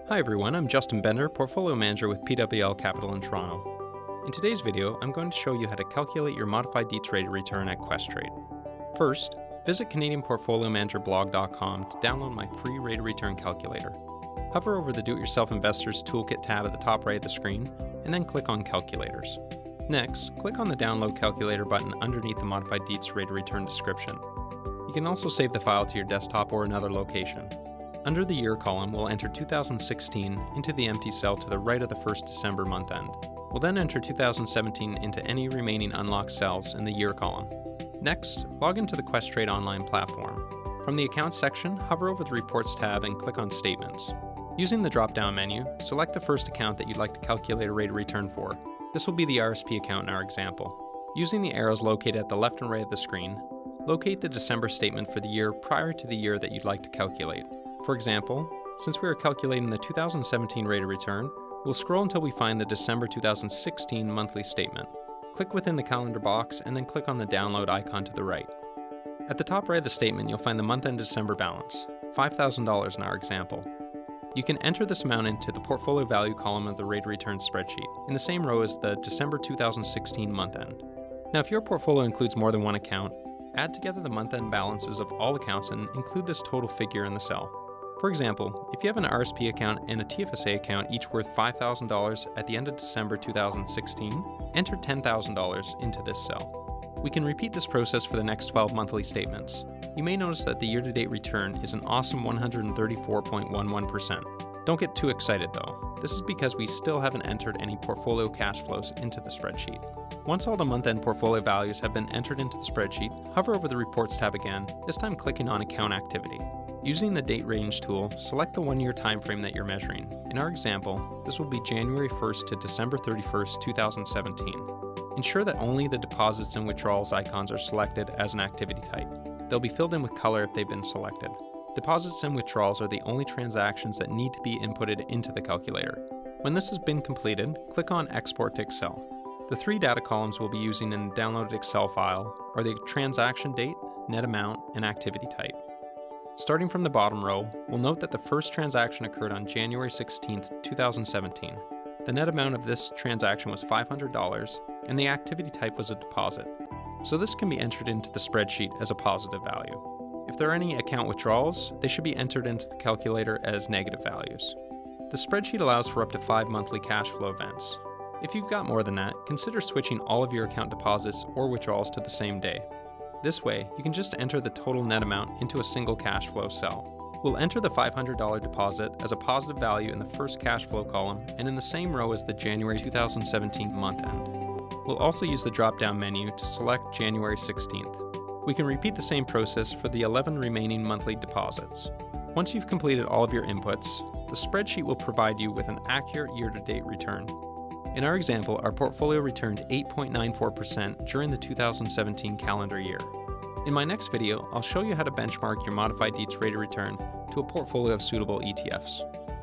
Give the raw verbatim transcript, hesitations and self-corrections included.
Hi everyone, I'm Justin Bender, Portfolio Manager with P W L Capital in Toronto. In today's video, I'm going to show you how to calculate your modified D E A T rate of return at Questrade. First, visit Canadian Portfolio Manager blog dot com to download my free rate of return calculator. Hover over the Do-It-Yourself Investors Toolkit tab at the top right of the screen, and then click on Calculators. Next, click on the Download Calculator button underneath the modified D E A T rate of return description. You can also save the file to your desktop or another location. Under the Year column, we'll enter two thousand sixteen into the empty cell to the right of the first December month end. We'll then enter two thousand seventeen into any remaining unlocked cells in the Year column. Next, log into the Questrade online platform. From the Accounts section, hover over the Reports tab and click on Statements. Using the drop-down menu, select the first account that you'd like to calculate a rate of return for. This will be the R S P account in our example. Using the arrows located at the left and right of the screen, locate the December statement for the year prior to the year that you'd like to calculate. For example, since we are calculating the two thousand seventeen rate of return, we'll scroll until we find the December two thousand sixteen monthly statement. Click within the calendar box and then click on the download icon to the right. At the top right of the statement, you'll find the month-end December balance, five thousand dollars in our example. You can enter this amount into the portfolio value column of the rate of return spreadsheet, in the same row as the December two thousand sixteen month-end. Now, if your portfolio includes more than one account, add together the month-end balances of all accounts and include this total figure in the cell. For example, if you have an R S P account and a T F S A account each worth five thousand dollars at the end of December two thousand sixteen, enter ten thousand dollars into this cell. We can repeat this process for the next twelve monthly statements. You may notice that the year-to-date return is an awesome one hundred thirty-four point one one percent. Don't get too excited though. This is because we still haven't entered any portfolio cash flows into the spreadsheet. Once all the month-end portfolio values have been entered into the spreadsheet, hover over the Reports tab again, this time clicking on Account Activity. Using the Date Range tool, select the one-year time frame that you're measuring. In our example, this will be January first to December thirty-first, two thousand seventeen. Ensure that only the deposits and withdrawals icons are selected as an activity type. They'll be filled in with color if they've been selected. Deposits and withdrawals are the only transactions that need to be inputted into the calculator. When this has been completed, click on Export to Excel. The three data columns we'll be using in the downloaded Excel file are the transaction date, net amount, and activity type. Starting from the bottom row, we'll note that the first transaction occurred on January sixteenth, two thousand seventeen. The net amount of this transaction was five hundred dollars, and the activity type was a deposit. So this can be entered into the spreadsheet as a positive value. If there are any account withdrawals, they should be entered into the calculator as negative values. The spreadsheet allows for up to five monthly cash flow events. If you've got more than that, consider switching all of your account deposits or withdrawals to the same day. This way, you can just enter the total net amount into a single cash flow cell. We'll enter the five hundred dollar deposit as a positive value in the first cash flow column and in the same row as the January two thousand seventeen month end. We'll also use the drop-down menu to select January sixteenth. We can repeat the same process for the eleven remaining monthly deposits. Once you've completed all of your inputs, the spreadsheet will provide you with an accurate year-to-date return. In our example, our portfolio returned eight point nine four percent during the two thousand seventeen calendar year. In my next video, I'll show you how to benchmark your modified D E A T rate of return to a portfolio of suitable E T Fs.